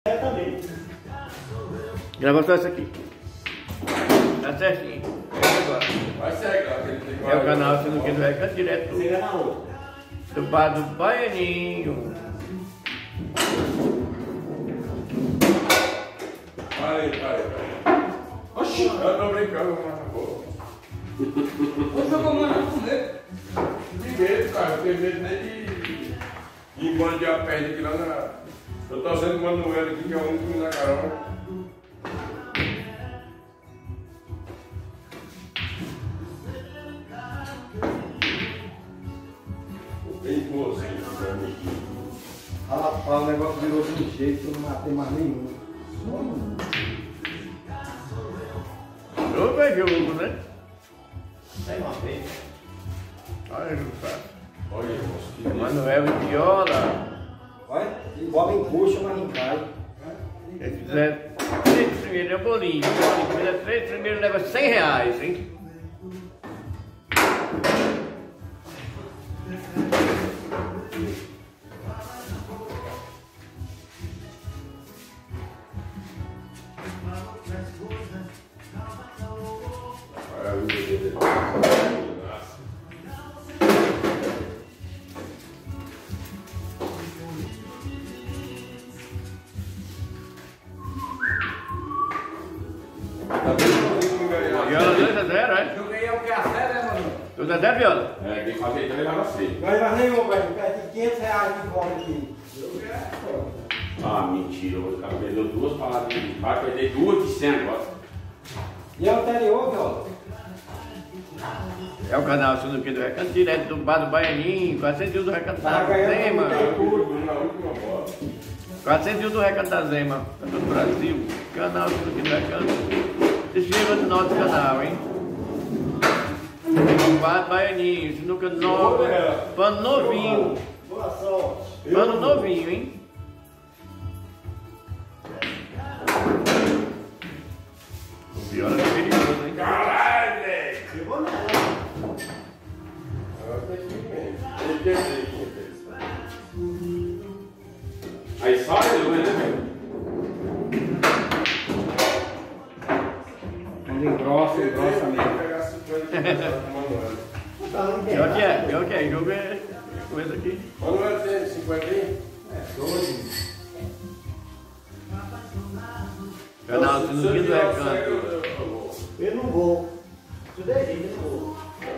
Também. Grava só isso aqui. Tá certinho. Vai cegar. É o canal Sino que do Recanto, direto do bar do Baianinho. Vai. Oxi, eu tô brincando, mano. Vou jogar mais com medo. De medo, cara. Eu tenho medo nem de embandear a perna aqui lá na... Eu tô sendo Manuel aqui, que é o único que me dá carona. Bem boa, Rapaz, o negócio virou de um jeito que eu não matei mais nenhum. Ô, vai jogo, né? Sai uma vez. Olha, Júlio. Olha, moço, que Manuel e Viola. Vai, bola em coxa, mas não cai. Se fizer 3 primeiros, é bolinho. Se fizer 3 primeiros, leva R$100, hein? Viola 2-0, é? Joguei o que a série, né, mano? 2-0, Viola? É, quem fazia então levava assim. Não ganhei mais nenhum, velho. Perdi R$500 de volta aqui. Ah, mentira, o cara perdeu 2 palavras. Vai perder 2 de 100 agora. E a anterior, Viola? É o canal Sino do Recanto, direto do bar do Baianinho. 401 do Recanto Tá da ganhando Zema. muito. Na última bola. 401 do Recanto da Zema. Do Brasil. Canal Sino do Recanto. Se inscreva no nosso canal, hein? Bar do Baianinho. Sinuca nova. Pano novinho. Boa sorte. Pano novinho, hein? O Viola é perigoso, hein? Caralho, velho! Eu vou nela. Agora tem que ver. Ele quer ver. Aí sai, né, velho? Quando engrossa mesmo. Pegar 50 do Manuel. Pior que é. Jogo é coisa aqui. Manuel tem 50 aí? Canal Sino do Recanto. Eu não vou. Tu deixa, eu não vou.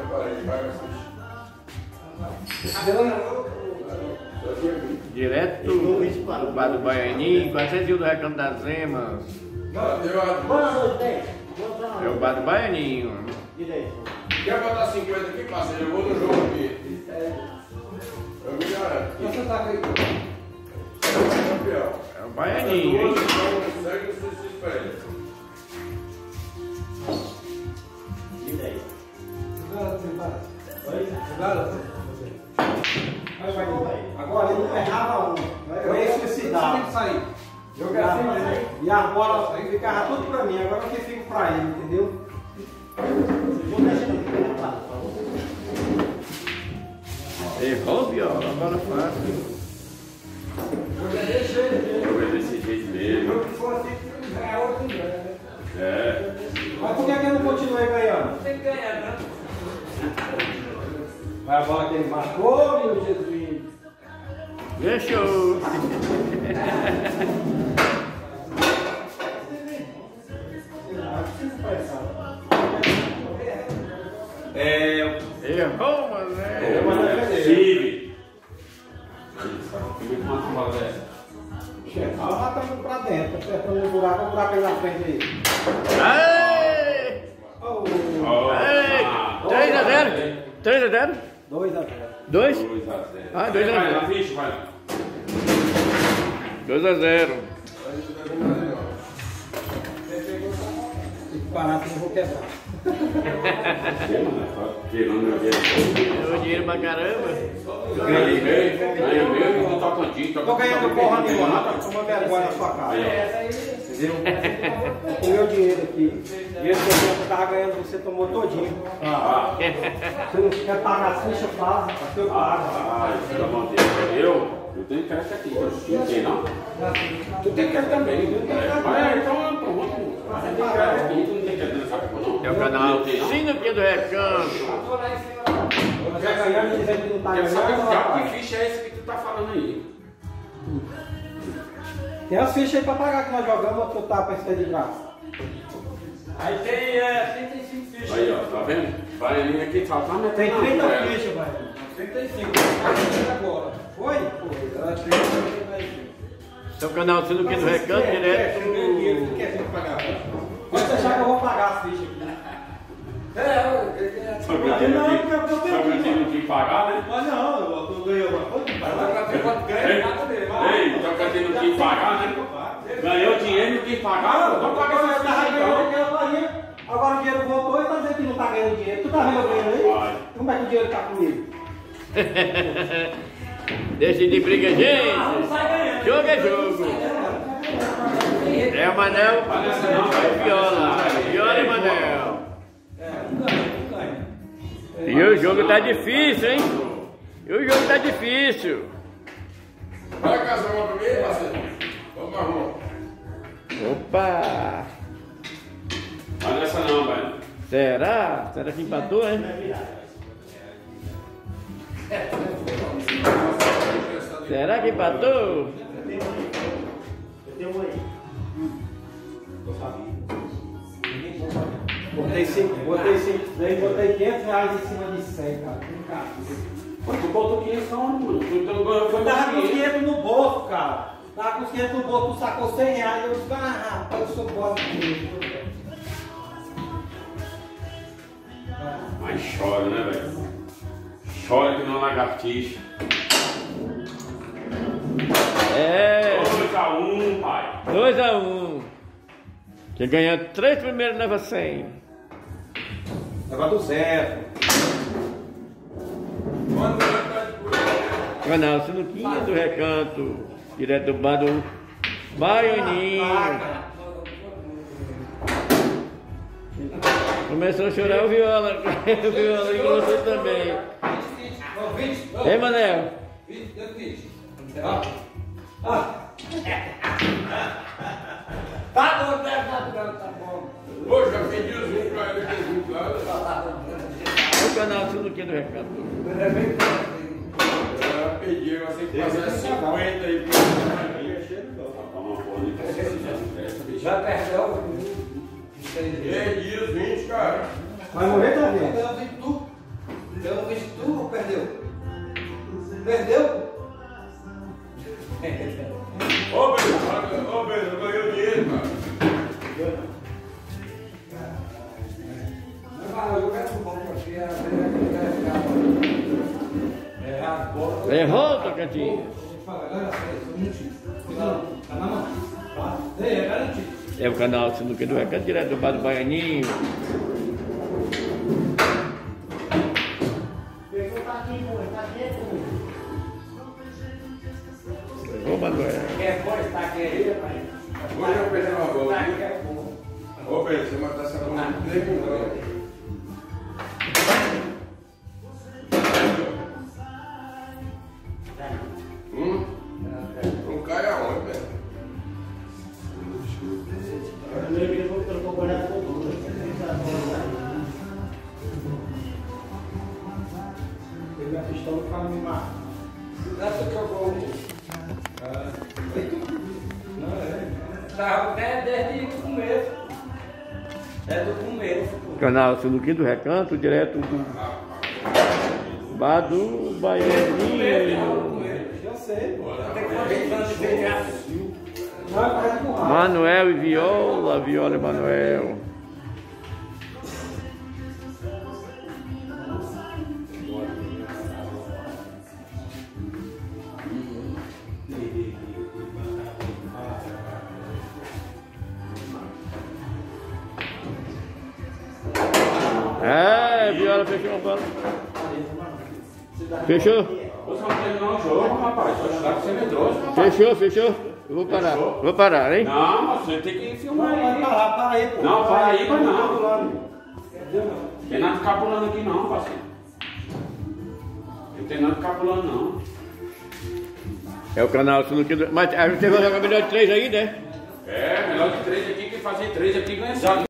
Direto do bar do Baianinho. 401 do Recanto da Zema. Boa noite, 10. É o bar do Baianinho. Direito. Quer botar 50 aqui, parceiro? Eu vou no jogo aqui. Eu me garanto. Você tá aqui. Campeão. É o Baianinho, hein? Segue o suicídio pra ele. Direito. Agora ele não errava um. Eu ia suicidar. E a bola ficava tudo pra mim, agora eu que fico pra ele, entendeu? Vou deixar aqui na lado, por favor. Errou, Viola. Agora fácil. Jogo é desse jeito mesmo. Se for assim, ganhar outro ganha. É. Mas por que eu não continuei ganhando? Tem que ganhar, né? Vai a bola que ele marcou, meu Jesus. Deixou. Errou, mas é. Steve. Ah, lá tá indo pra dentro, apertando o buraco aí na frente aí. Aê! Oh, Aê! 3-0? 3-0? 2-0. 2? 2 a 0. Ah, 2 a 0. Vai na ficha, vai. 2-0. Tem que parar que eu não vou quebrar. Tirando meu dinheiro. Ganhou dinheiro pra caramba. Ganhei mesmo no Tocantins. Tô ganhando porra nenhuma, rapaz. Toma vergonha na sua cara. Entendeu? O meu dinheiro aqui. Dinheiro que eu tava ganhando, você tomou todinho. Você não quer pagar as fichas, faz, eu pago. Pelo amor de Deus. Eu tenho crédito aqui. Não tem, não? Tu tem crédito também. Então, pronto. Você tem crédito aqui. Tu não tem crédito nessa coisa, não? É o canal Sinuquinha do Recanto. Você ganhando e dizendo que não tá Quero saber ganhando. que ficha é essa que tu tá falando aí? Tem as fichas aí pra pagar que nós jogamos, que eu tava pra esse de graça. Aí tem 35 fichas. Aí, ó, tá vendo? Vai ali aqui, tá metendo. Tem 30 na fichas, velho. 35. Tá agora. Foi? Ela tem 35. Esse é o canal Sinuquinha do Recanto, direto. Pode deixar que eu vou pagar as fichas aqui. Só que eu tenho que pagar, né? Mas não, eu tô ganhando. Ei, só que eu tenho que pagar, né? Ganhou dinheiro e tem que pagar? Vou pagar essa ficha então. Agora o dinheiro voltou e tá dizendo que não tá ganhando dinheiro. Tu tá vendo eu ganhando aí? Como é que o dinheiro tá comigo? Deixa de briga, gente. Jogo é jogo. É o Manel e Viola. Viola e Manel. E o jogo tá difícil, hein? E o jogo tá difícil. Vai casar uma primeira, parceiro? Vamos arrumar. Opa! Mas nessa não, velho. Será? Será que empatou, hein? Será que empatou? Eu tenho um aí. Eu sabia. Botei 500 reais em cima de 100, cara. Mas tu botou 500 mano. Tu ganhou, foi Eu tava com os 500 no bolso, cara. Tava com os 500 no bolso, tu sacou 100 reais. Eu disse, rapaz, eu sou bom aqui. Mas chora, né, velho? Chora que não é lagartixa. É. 2-1, pai. 2-1. Quem ganhar 3 primeiros leva 100. Leva 200. Canal Sinuquinha do Recanto. Direto do bar do Baianinho. Começou a chorar o Viola. O Viola engrossou também. Ei, Manel. Tá bom. Hoje já pedi os 20 pra ele aqui junto lá. O canal Sinuquinha do Recanto. Eu pedi, eu sei que passar 50 aí pra Já perdeu. perdi os 20, cara. Vai morrer, tá vendo? Pelo visto tu ou perdeu? Perdeu? Ô, Pedro, ganhou dinheiro, cara. Errou, Tocantins. É o canal Sinuquinha do Recanto, direto do bar do Baianinho. Ô, Manuel. Hoje eu perdi uma bola. Ô, Pedro, você matar essa bola não tem como não. Não cai aonde, velho? Peguei a pistola pra me matar. Tá desde o começo. É do começo. Canal Sinuquinha do Recanto, direto do bar do Baianinho. Eu sei. Manuel e Viola, Viola e Manuel. É, Viola fechou a bola. Fechou? Você vai terminar o jogo, rapaz. Vai chegar pra ser medroso, rapaz. Fechou. Eu vou parar. Fechou? Vou parar, hein? Não, mas você tem que filmar aí. Para aí, pô. Não, para aí, mas não. Tem nada de ficar pulando aqui não, parceiro. Não tem nada de ficar pulando não. É o canal Sinuca. Mas a gente vai jogar melhor de 3 aí, né? É, melhor de 3 aqui que fazer 3 aqui ganha 5.